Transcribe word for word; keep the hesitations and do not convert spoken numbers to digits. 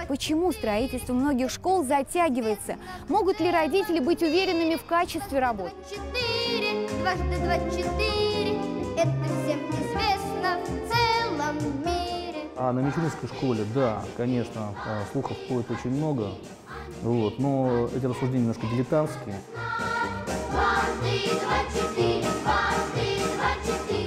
Почему строительство многих школ затягивается? Могут ли родители быть уверенными в качестве работы? Дважды два четыре, это всем известно в целом мире. А на Мичуринской школе, да, конечно, слухов ходит очень много, вот, но эти рассуждения немножко дилетантские. Дважды два четыре, дважды два четыре.